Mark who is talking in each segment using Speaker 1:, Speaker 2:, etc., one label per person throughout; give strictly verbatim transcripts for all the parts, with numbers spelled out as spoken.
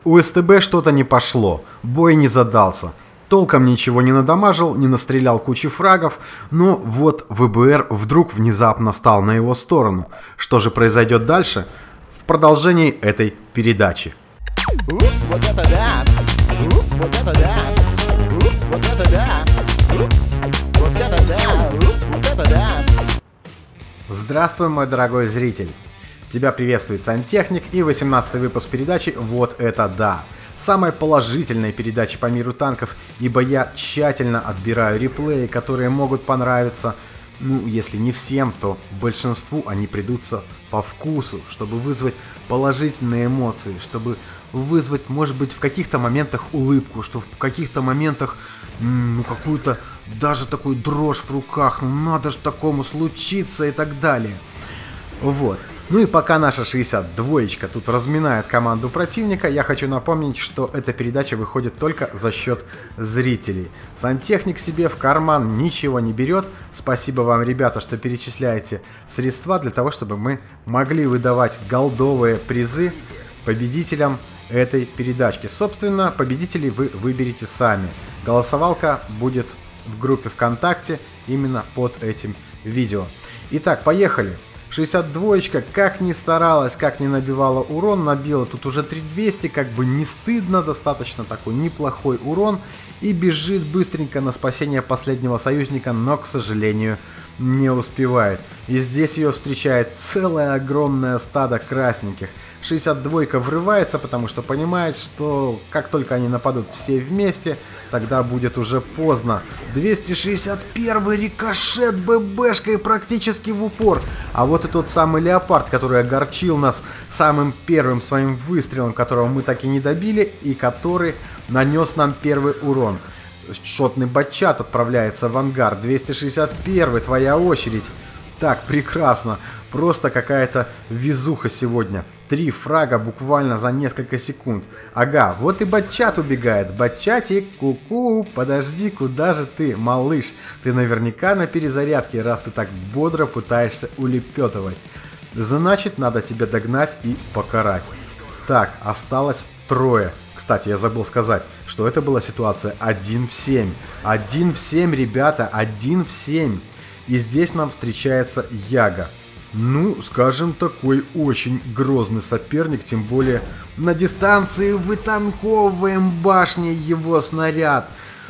Speaker 1: У СТБ что-то не пошло, бой не задался. Толком ничего не надамажил, не настрелял кучи фрагов, но вот ВБР вдруг внезапно стал на его сторону. Что же произойдет дальше? В продолжении этой передачи.
Speaker 2: Уп, вот это да! Уп, вот это да! Уп, вот это да! Уп, вот это да! Уп, вот это да!
Speaker 1: Здравствуй, мой дорогой зритель! Тебя приветствует Сантехник и восемнадцатый выпуск передачи «Вот это да!». Самая положительная передача по миру танков, ибо я тщательно отбираю реплеи, которые могут понравиться, ну, если не всем, то большинству они придутся по вкусу, чтобы вызвать положительные эмоции, чтобы вызвать, может быть, в каких-то моментах улыбку, что в каких-то моментах, ну, какую-то даже такую дрожь в руках, ну, надо же такому случиться и так далее. Вот. Ну и пока наша шестьдесят двоечка тут разминает команду противника, я хочу напомнить, что эта передача выходит только за счет зрителей. Сантехник себе в карман ничего не берет. Спасибо вам, ребята, что перечисляете средства для того, чтобы мы могли выдавать голдовые призы победителям этой передачки. Собственно, победителей вы выберете сами. Голосовалка будет в группе ВКонтакте именно под этим видео. Итак, поехали. шестьдесят двоечка, как ни старалась, как ни набивала урон, набила тут уже три тысячи двести, как бы не стыдно, достаточно такой неплохой урон. И бежит быстренько на спасение последнего союзника, но, к сожалению, не успевает. И здесь ее встречает целое огромное стадо красненьких. шестьдесят двойка врывается, потому что понимает, что как только они нападут все вместе, тогда будет уже поздно. двести шестьдесят первый рикошет ББшкой практически в упор. А вот и тот самый Леопард, который огорчил нас самым первым своим выстрелом, которого мы так и не добили, и который нанес нам первый урон. Шотный батчат отправляется в ангар. двести шестьдесят первый, твоя очередь. Так, прекрасно. Просто какая-то везуха сегодня. Три фрага буквально за несколько секунд. Ага, вот и батчат убегает. Батчатик, ку-ку, подожди, куда же ты, малыш? Ты наверняка на перезарядке, раз ты так бодро пытаешься улепетывать. Значит, надо тебя догнать и покарать. Так, осталось трое. Кстати, я забыл сказать, что это была ситуация один в семь. один в семь, ребята, один в семь. И здесь нам встречается Яга. Ну, скажем, такой очень грозный соперник, тем более на дистанции вытанковываем башней его снаряд.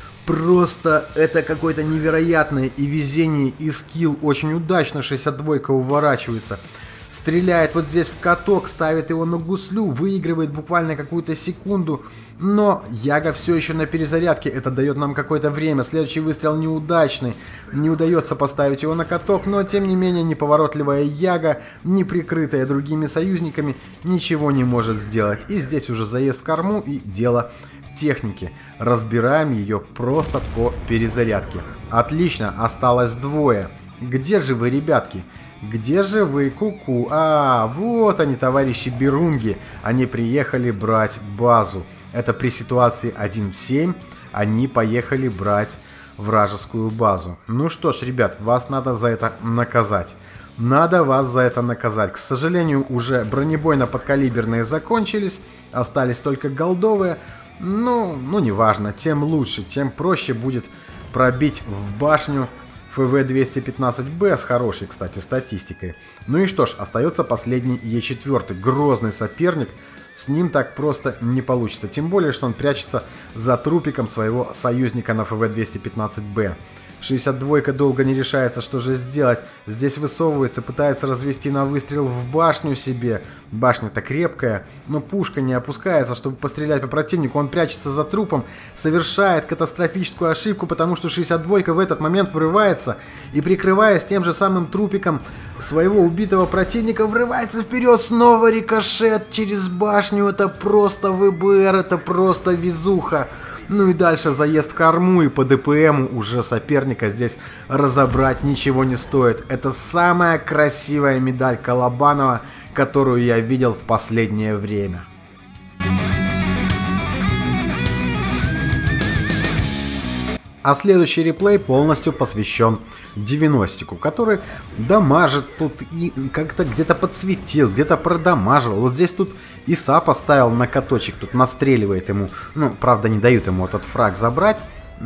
Speaker 1: Просто это какое-то невероятное и везение, и скилл. Очень удачно шестьдесят двойка уворачивается. Стреляет вот здесь в каток, ставит его на гуслю, выигрывает буквально какую-то секунду. Но Яга все еще на перезарядке, это дает нам какое-то время. Следующий выстрел неудачный, не удается поставить его на каток. Но тем не менее неповоротливая Яга, не прикрытая другими союзниками, ничего не может сделать. И здесь уже заезд в корму и дело техники. Разбираем ее просто по перезарядке. Отлично, осталось двое. Где же вы, ребятки? Где же вы, куку? А, вот они, товарищи Берунги. Они приехали брать базу. Это при ситуации один в семь. Они поехали брать вражескую базу. Ну что ж, ребят, вас надо за это наказать. Надо вас за это наказать. К сожалению, уже бронебойно-подкалиберные закончились. Остались только голдовые. Ну, ну, неважно. Тем лучше, тем проще будет пробить в башню ФВ двести пятнадцать Б с хорошей, кстати, статистикой. Ну и что ж, остается последний Е четыре, грозный соперник. С ним так просто не получится. Тем более, что он прячется за трупиком своего союзника на ФВ двести пятнадцать Б. шестьдесят двойка долго не решается, что же сделать. Здесь высовывается, пытается развести на выстрел в башню себе. Башня-то крепкая, но пушка не опускается, чтобы пострелять по противнику. Он прячется за трупом, совершает катастрофическую ошибку, потому что шестьдесят двойка в этот момент врывается и, прикрываясь тем же самым трупиком своего убитого противника, врывается вперед. Снова рикошет через башню. Это просто ВБР, это просто везуха. Ну и дальше заезд в корму, и по ДПМу уже соперника здесь разобрать ничего не стоит. Это самая красивая медаль Колобанова, которую я видел в последнее время. А следующий реплей полностью посвящен девяностику, который дамажит тут и как-то где-то подсветил, где-то продамажил. Вот здесь тут Иса поставил на каточек, тут настреливает ему. Ну, правда, не дают ему этот фраг забрать.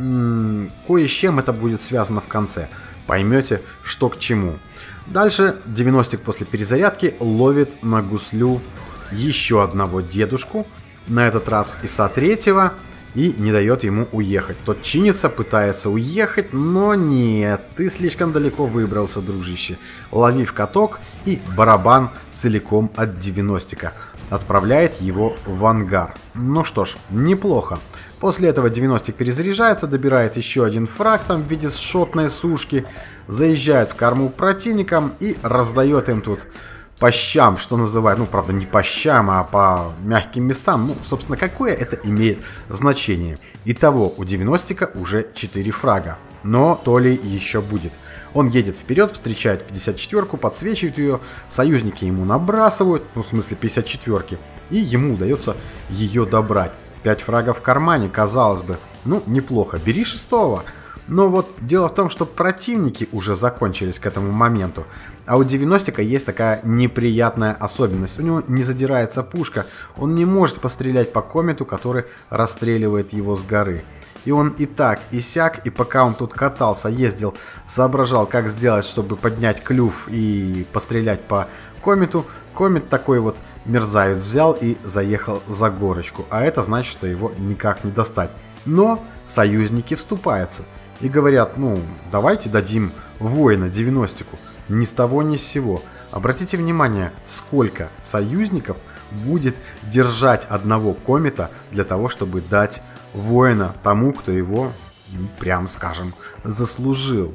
Speaker 1: М-м, кое с чем это будет связано в конце. Поймете, что к чему. Дальше девяностик после перезарядки ловит на гуслю еще одного дедушку. На этот раз Иса третьего. И не дает ему уехать. Тот чинится, пытается уехать, но нет, ты слишком далеко выбрался, дружище. Лови в каток, и барабан целиком от девяностика отправляет его в ангар. Ну что ж, неплохо. После этого девяностик перезаряжается, добирает еще один фраг там в виде шотной сушки, заезжает в корму противникам и раздает им тут по щам, что называют, ну, правда, не по щам, а по мягким местам. Ну, собственно, какое это имеет значение? Итого, у девяностика уже четыре фрага. Но то ли еще будет. Он едет вперед, встречает пятьдесят четвёрку, подсвечивает ее, союзники ему набрасывают, ну, в смысле пятьдесят четвёрки, и ему удается ее добрать. пять фрагов в кармане, казалось бы, ну, неплохо, бери шестого. Но вот дело в том, что противники уже закончились к этому моменту. А у девяностика есть такая неприятная особенность. У него не задирается пушка. Он не может пострелять по комету, который расстреливает его с горы. И он и так, и сяк, и пока он тут катался, ездил, соображал, как сделать, чтобы поднять клюв и пострелять по комету. Комет такой вот мерзавец взял и заехал за горочку. А это значит, что его никак не достать. Но союзники вступаются. И говорят, ну, давайте дадим воина девяностику. Ни с того, ни с сего. Обратите внимание, сколько союзников будет держать одного комета для того, чтобы дать воина тому, кто его, ну, прям скажем, заслужил.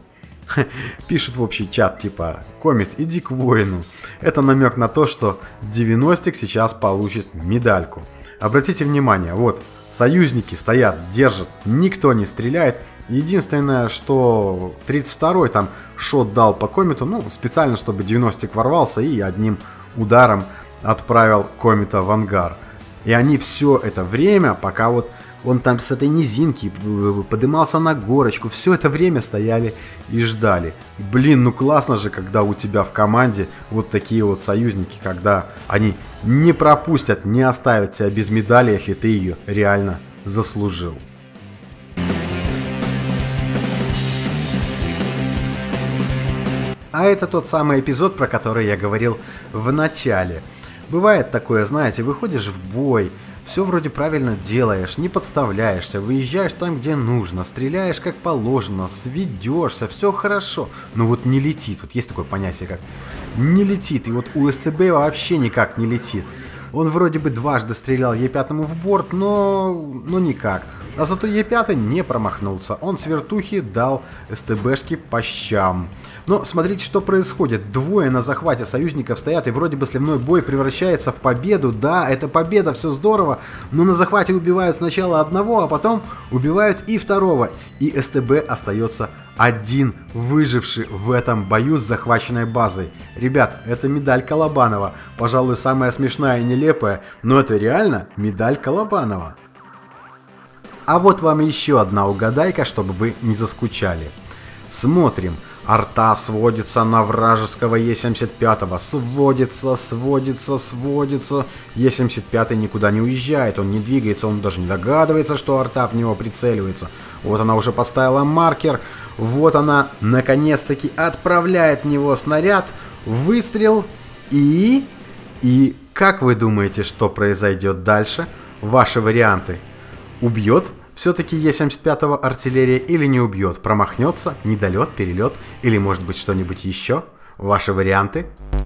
Speaker 1: Пишут в общий чат типа: комет, иди к воину. Это намек на то, что девяностик сейчас получит медальку. Обратите внимание, вот, союзники стоят, держат, никто не стреляет. Единственное, что тридцать второй там шот дал по комету, ну, специально, чтобы девяностик ворвался и одним ударом отправил комета в ангар. И они все это время, пока вот он там с этой низинки подымался на горочку, все это время стояли и ждали. Блин, ну классно же, когда у тебя в команде вот такие вот союзники, когда они не пропустят, не оставят тебя без медали, если ты ее реально заслужил. А это тот самый эпизод, про который я говорил в начале. Бывает такое, знаете, выходишь в бой, все вроде правильно делаешь, не подставляешься, выезжаешь там, где нужно, стреляешь как положено, сведешься, все хорошо, но вот не летит. Вот есть такое понятие, как не летит, и вот у СТБ вообще никак не летит. Он вроде бы дважды стрелял Е пять в борт, но, но никак. А зато Е пять не промахнулся. Он с вертухи дал СТБшке по щам. Но смотрите, что происходит. Двое на захвате союзников стоят, и вроде бы сливной бой превращается в победу. Да, это победа, все здорово. Но на захвате убивают сначала одного, а потом убивают и второго. И СТБ остается один выживший в этом бою с захваченной базой. Ребят, это медаль Колобанова. Пожалуй, самая смешная и нелепая, но это реально медаль Колобанова. А вот вам еще одна угадайка, чтобы вы не заскучали. Смотрим. Арта сводится на вражеского Е семьдесят пять. Сводится, сводится, сводится. Е семьдесят пять никуда не уезжает, он не двигается, он даже не догадывается, что арта в него прицеливается. Вот она уже поставила маркер. Вот она, наконец-таки, отправляет в него снаряд. Выстрел. И... И как вы думаете, что произойдет дальше? Ваши варианты. Убьет все-таки Е семьдесят пять артиллерия или не убьет? Промахнется? Недолет, перелет? Или может быть что-нибудь еще? Ваши варианты?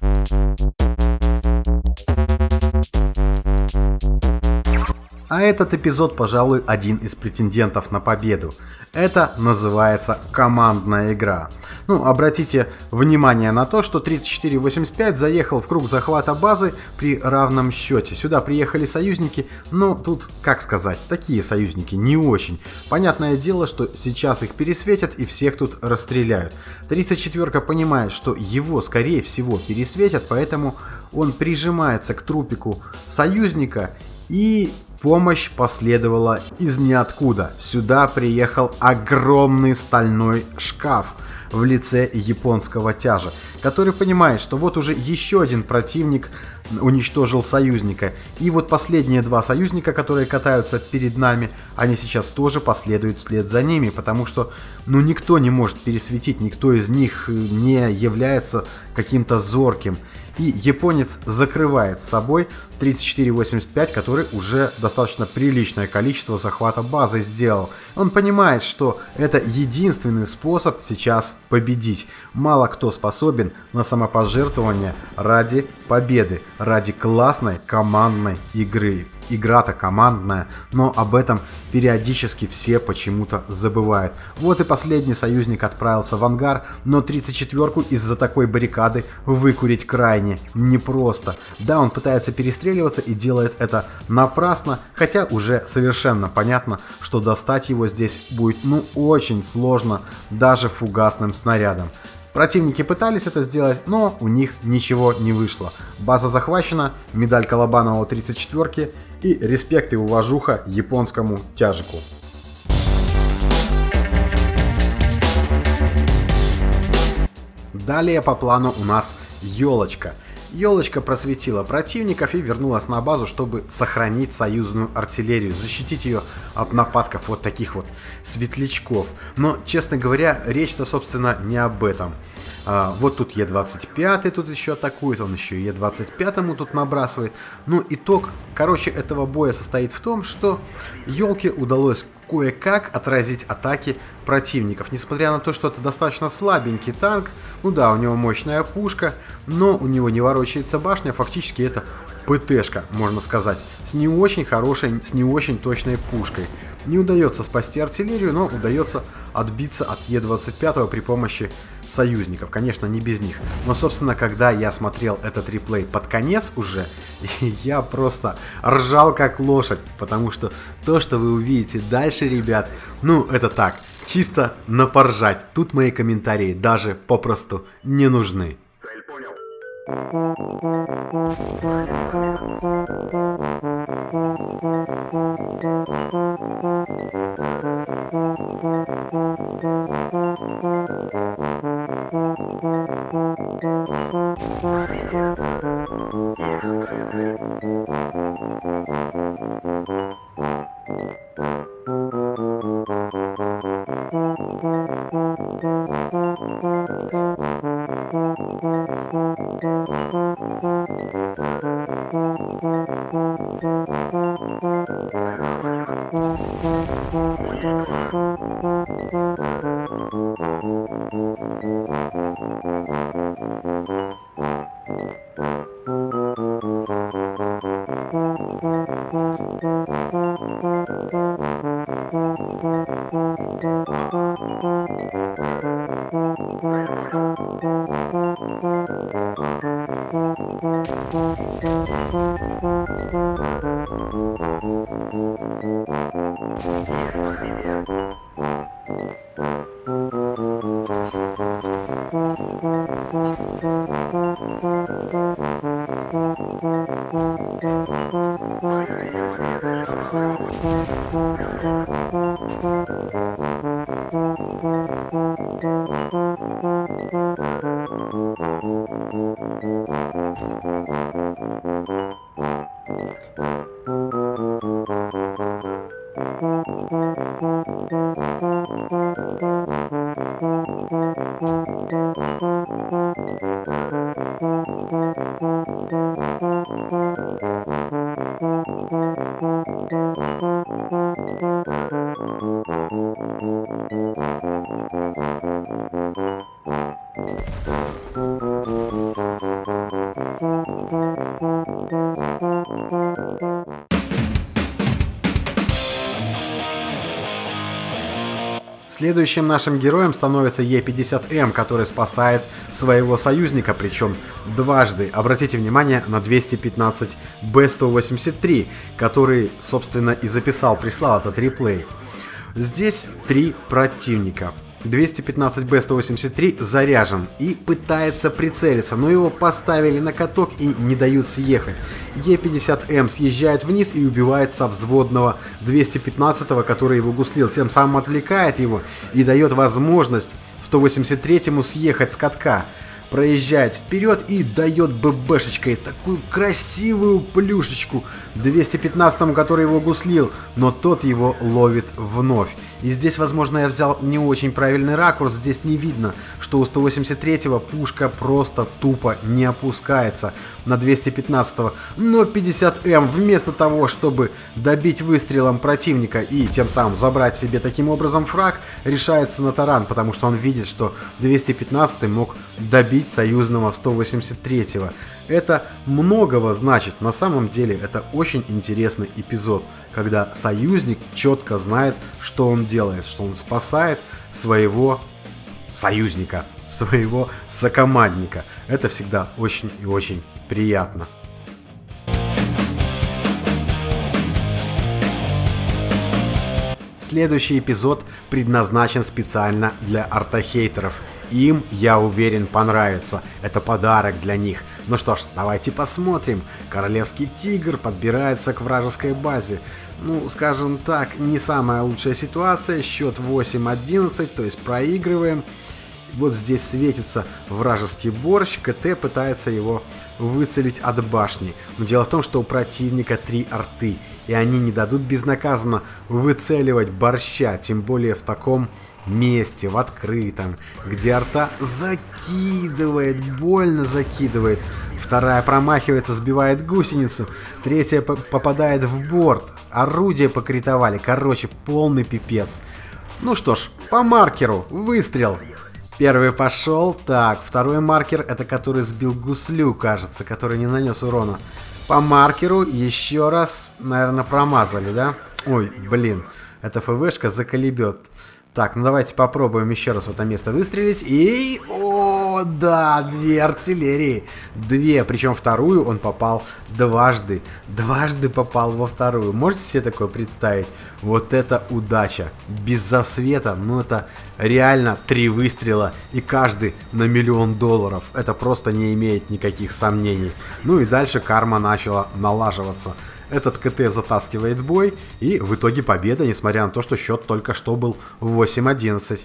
Speaker 1: А этот эпизод, пожалуй, один из претендентов на победу. Это называется командная игра. Ну, обратите внимание на то, что тридцать четыре восемьдесят пять заехал в круг захвата базы при равном счете. Сюда приехали союзники, но тут, как сказать, такие союзники не очень. Понятное дело, что сейчас их пересветят и всех тут расстреляют. тридцать четвёрка понимает, что его, скорее всего, пересветят, поэтому он прижимается к трупику союзника и... Помощь последовала из ниоткуда. Сюда приехал огромный стальной шкаф в лице японского тяжа, который понимает, что вот уже еще один противник уничтожил союзника. И вот последние два союзника, которые катаются перед нами, они сейчас тоже последуют вслед за ними, потому что ну никто не может пересветить, никто из них не является каким-то зорким. И японец закрывает с собой тридцать четыре восемьдесят пять, который уже достаточно приличное количество захвата базы сделал. Он понимает, что это единственный способ сейчас победить. Мало кто способен на самопожертвование ради победы, ради классной командной игры. Игра-то командная, но об этом периодически все почему-то забывают. Вот и последний союзник отправился в ангар, но тридцать четвёрку из-за такой баррикады выкурить крайне непросто. Да, он пытается перестреливаться и делает это напрасно, хотя уже совершенно понятно, что достать его здесь будет ну очень сложно даже фугасным снарядом. Противники пытались это сделать, но у них ничего не вышло. База захвачена, медаль Колобанова тридцать четвёрки и респект и уважуха японскому тяжику. Далее по плану у нас елочка. Елочка просветила противников и вернулась на базу, чтобы сохранить союзную артиллерию, защитить ее от нападков вот таких вот светлячков. Но, честно говоря, речь-то, собственно, не об этом. А, вот тут Е двадцать пять тут еще атакует, он еще и Е двадцать пять тут набрасывает. Ну, итог, короче, этого боя состоит в том, что елке удалось кое-как отразить атаки противников. Несмотря на то, что это достаточно слабенький танк, ну да, у него мощная пушка, но у него не ворочается башня, фактически это ПТшка, можно сказать, с не очень хорошей, с не очень точной пушкой. Не удается спасти артиллерию, но удается отбиться от Е двадцать пять при помощи союзников. Конечно, не без них. Но, собственно, когда я смотрел этот реплей под конец уже, я просто ржал как лошадь, потому что то, что вы увидите дальше, ребят, ну, это так, чисто на поржать. Тут мои комментарии даже попросту не нужны.
Speaker 3: Цель понял.
Speaker 1: Следующим нашим героем становится Е пятьдесят М, который спасает своего союзника, причем дважды. Обратите внимание на двести пятнадцать Б сто восемьдесят три, который, собственно, и записал, прислал этот реплей. Здесь три противника. двести пятнадцать бэ сто восемьдесят три заряжен и пытается прицелиться, но его поставили на каток и не дают съехать. Е пятьдесят эм съезжает вниз и убивает со взводного двести пятнадцатого, который его гуслил, тем самым отвлекает его и дает возможность сто восемьдесят третьему съехать с катка. Проезжает вперед и дает ББшечкой такую красивую плюшечку двести пятнадцатому, который его гуслил, но тот его ловит вновь. И здесь, возможно, я взял не очень правильный ракурс, здесь не видно, что у сто восемьдесят третьего пушка просто тупо не опускается на двести пятнадцатого, но пятьдесят эм вместо того, чтобы добить выстрелом противника и тем самым забрать себе таким образом фраг, решается на таран, потому что он видит, что двести пятнадцатый мог добить союзного сто восемьдесят третьего. Это многого значит. На самом деле это очень интересный эпизод, когда союзник четко знает, что он делает, что он спасает своего союзника, своего сокомандника. Это всегда очень и очень приятно. Следующий эпизод предназначен специально для артахейтеров. Им, я уверен, понравится. Это подарок для них. Ну что ж, давайте посмотрим. Королевский тигр подбирается к вражеской базе. Ну, скажем так, не самая лучшая ситуация. Счет восемь одиннадцать, то есть проигрываем. Вот здесь светится вражеский борщ. КТ пытается его выцелить от башни. Но дело в том, что у противника три арты. И они не дадут безнаказанно выцеливать борща. Тем более в таком месте, в открытом, где арта закидывает, больно закидывает. Вторая промахивается, сбивает гусеницу. Третья попадает в борт. Орудие покритовали. Короче, полный пипец. Ну что ж, по маркеру. Выстрел. Первый пошел. Так, второй маркер, это который сбил гуслю, кажется, который не нанес урона. По маркеру еще раз, наверное, промазали, да? Ой, блин, эта ФВшка заколебет. Так, ну давайте попробуем еще раз в это место выстрелить. И... О, да, две артиллерии. Две, причем вторую он попал дважды. Дважды попал во вторую. Можете себе такое представить? Вот это удача. Без засвета, ну это реально три выстрела. И каждый на миллион долларов. Это просто не имеет никаких сомнений. Ну и дальше карма начала налаживаться. Этот КТ затаскивает в бой, и в итоге победа, несмотря на то, что счет только что был восемь одиннадцать.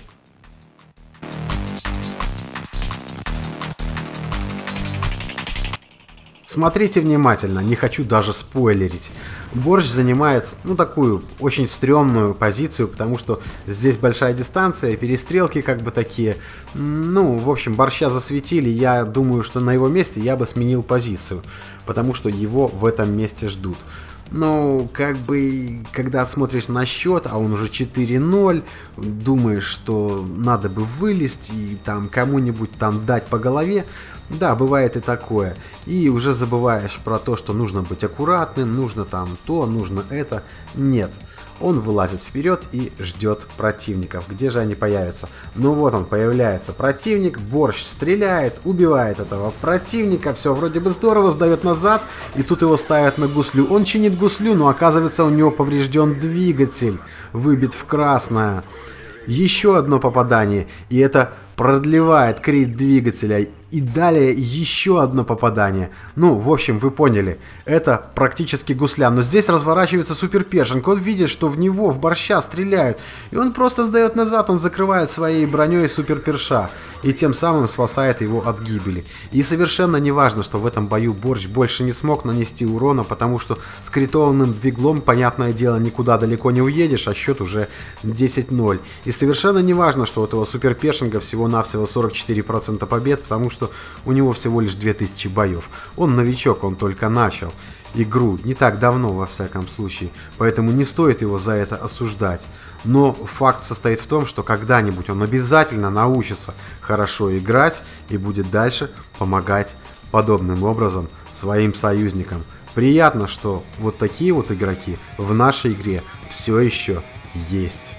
Speaker 1: Смотрите внимательно, не хочу даже спойлерить. Борщ занимает, ну, такую очень стрёмную позицию, потому что здесь большая дистанция, перестрелки как бы такие. Ну, в общем, борща засветили, я думаю, что на его месте я бы сменил позицию, потому что его в этом месте ждут. Но, как бы, когда смотришь на счет, а он уже четыре ноль, думаешь, что надо бы вылезть и там кому-нибудь там дать по голове. Да, бывает и такое. И уже забываешь про то, что нужно быть аккуратным, нужно там то, нужно это. Нет. Он вылазит вперед и ждет противников. Где же они появятся? Ну вот он появляется. Противник, борщ стреляет, убивает этого противника. Все вроде бы здорово, сдает назад. И тут его ставят на гуслю. Он чинит гуслю, но оказывается у него поврежден двигатель. Выбит в красное. Еще одно попадание. И это продлевает крит двигателя. И далее еще одно попадание. Ну, в общем, вы поняли. Это практически гусля. Но здесь разворачивается суперпершинг. Он видит, что в него, в борща стреляют. И он просто сдает назад. Он закрывает своей броней суперперша. И тем самым спасает его от гибели. И совершенно не важно, что в этом бою борщ больше не смог нанести урона. Потому что с критованным двиглом, понятное дело, никуда далеко не уедешь. А счет уже десять ноль. И совершенно не важно, что у этого суперпершинга всего-навсего сорок четыре процента побед. Потому что у него всего лишь две тысячи боев. Он новичок, он только начал игру не так давно, во всяком случае, поэтому не стоит его за это осуждать. Но факт состоит в том, что когда-нибудь он обязательно научится хорошо играть и будет дальше помогать подобным образом своим союзникам. Приятно, что вот такие вот игроки в нашей игре все еще есть.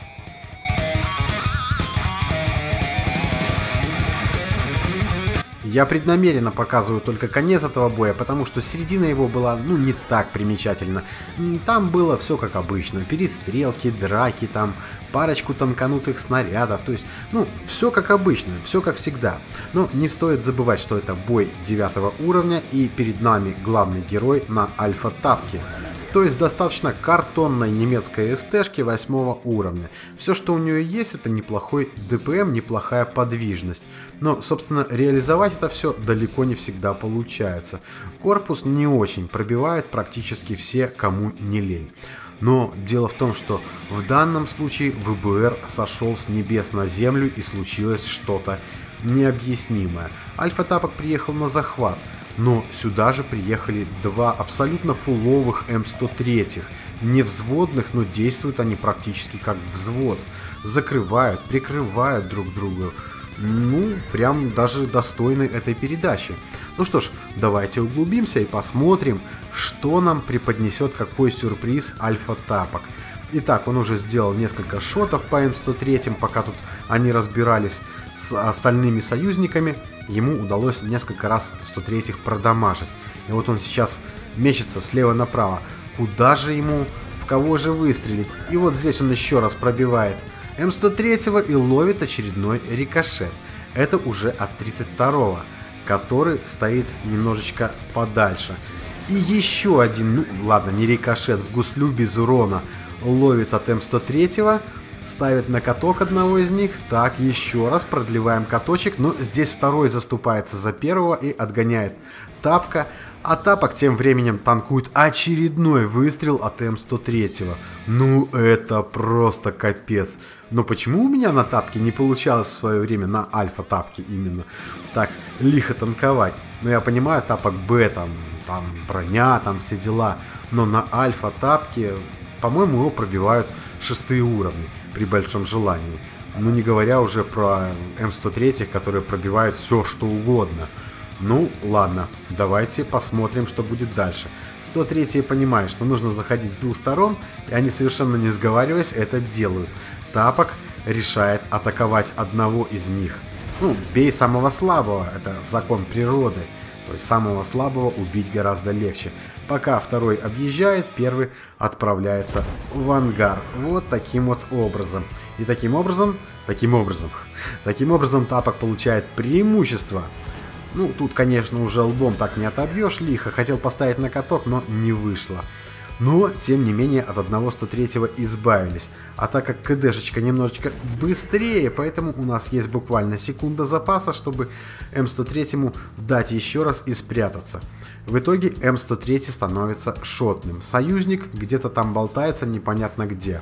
Speaker 1: Я преднамеренно показываю только конец этого боя, потому что середина его была, ну, не так примечательна. Там было все как обычно. Перестрелки, драки, там, парочку танканутых снарядов. То есть, ну, все как обычно, все как всегда. Но не стоит забывать, что это бой девятого уровня, и перед нами главный герой на альфа-тапке. То есть достаточно картонной немецкой эстешки восьмого уровня. Все, что у нее есть, это неплохой ДПМ, неплохая подвижность. Но, собственно, реализовать это все далеко не всегда получается. Корпус не очень пробивает практически все, кому не лень. Но дело в том, что в данном случае ВБР сошел с небес на землю, и случилось что-то необъяснимое. Альфа-тапок приехал на захват. Но сюда же приехали два абсолютно фуловых эм сто три, не взводных, но действуют они практически как взвод. Закрывают, прикрывают друг друга. Ну, прям даже достойны этой передачи. Ну что ж, давайте углубимся и посмотрим, что нам преподнесет, какой сюрприз альфа-тапок. Итак, он уже сделал несколько шотов по эм сто три, пока тут они разбирались с остальными союзниками. Ему удалось несколько раз сто три продамажить. И вот он сейчас мечется слева направо. Куда же ему, в кого же выстрелить? И вот здесь он еще раз пробивает эм сто три и ловит очередной рикошет. Это уже от тридцать второго, который стоит немножечко подальше. И еще один, ну ладно, не рикошет, в гуслю без урона, ловит от эм сто три. Ставит на каток одного из них. Так, еще раз продлеваем каточек. Но здесь второй заступается за первого и отгоняет тапка. А тапок тем временем танкует очередной выстрел от эм сто три. Ну это просто капец. Но почему у меня на тапке не получалось в свое время, на альфа-тапке именно, так лихо танковать? Ну я понимаю, тапок Б, там, там броня, там все дела. Но на альфа-тапке, по-моему, его пробивают шестые уровни при большом желании. Ну не говоря уже про эм сто три, которые пробивают все что угодно. Ну ладно, давайте посмотрим, что будет дальше. сто три понимает, что нужно заходить с двух сторон, и они, совершенно не сговариваясь, это делают. Тапок решает атаковать одного из них. Ну, бей самого слабого, это закон природы. То есть самого слабого убить гораздо легче. Пока второй объезжает, первый отправляется в ангар. Вот таким вот образом. И таким образом, таким образом, таким образом тапок получает преимущество. Ну, тут, конечно, уже лбом так не отобьешь лихо. Хотел поставить на каток, но не вышло. Но, тем не менее, от одного сто третьего избавились. А так как КДшечка немножечко быстрее, поэтому у нас есть буквально секунда запаса, чтобы эм сто три дать еще раз и спрятаться. В итоге эм сто три становится шотным. Союзник где-то там болтается непонятно где.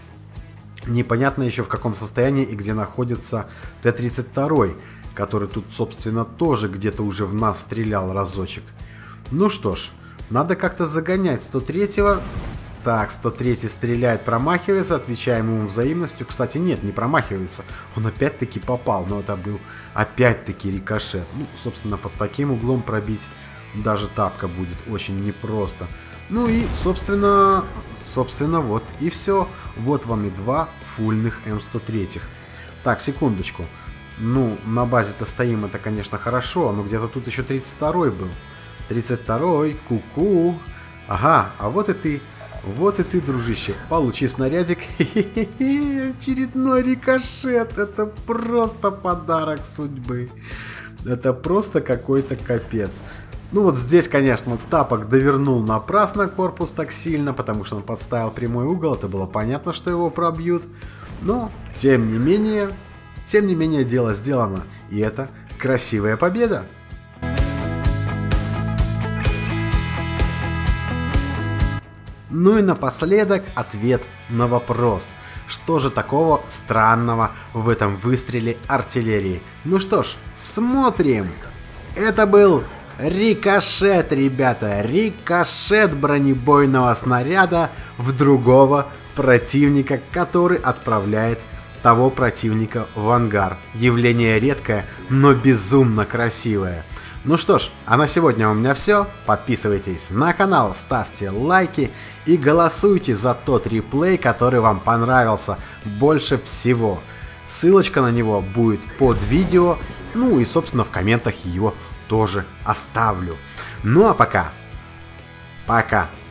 Speaker 1: Непонятно еще в каком состоянии и где находится Т тридцать два, который тут, собственно, тоже где-то уже в нас стрелял разочек. Ну что ж. Надо как-то загонять сто третьего. Так, сто три стреляет, промахивается, отвечаем ему взаимностью. Кстати, нет, не промахивается. Он опять-таки попал, но это был опять-таки рикошет. Ну, собственно, под таким углом пробить даже тапка будет очень непросто. Ну и, собственно, собственно, вот и все. Вот вам и два фульных эм сто три. Так, секундочку. Ну, на базе-то стоим, это, конечно, хорошо, но где-то тут еще тридцать второй был. тридцать второй, ку-ку. Ага, а вот и ты. Вот и ты, дружище. Получи снарядик. Очередной рикошет. Это просто подарок судьбы. Это просто какой-то капец. Ну вот здесь, конечно, тапок довернул напрасно корпус так сильно, потому что он подставил прямой угол. Это было понятно, что его пробьют. Но, тем не менее, тем не менее, дело сделано. И это красивая победа. Ну и напоследок ответ на вопрос. Что же такого странного в этом выстреле артиллерии? Ну что ж, смотрим. Это был рикошет, ребята. Рикошет бронебойного снаряда в другого противника, который отправляет того противника в ангар. Явление редкое, но безумно красивое. Ну что ж, а на сегодня у меня все. Подписывайтесь на канал, ставьте лайки и голосуйте за тот реплей, который вам понравился больше всего. Ссылочка на него будет под видео. Ну и, собственно, в комментах ее тоже оставлю. Ну а пока. Пока.